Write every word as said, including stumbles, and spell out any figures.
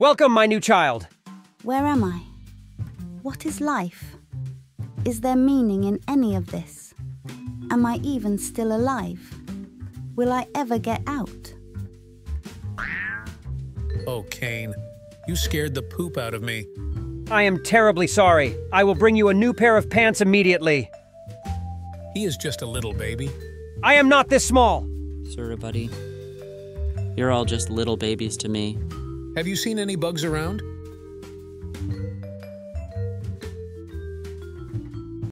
Welcome, my new child. Where am I? What is life? Is there meaning in any of this? Am I even still alive? Will I ever get out? Oh, Kane, you scared the poop out of me. I am terribly sorry. I will bring you a new pair of pants immediately. He is just a little baby. I am not this small. Sorta, buddy. You're all just little babies to me. Have you seen any bugs around?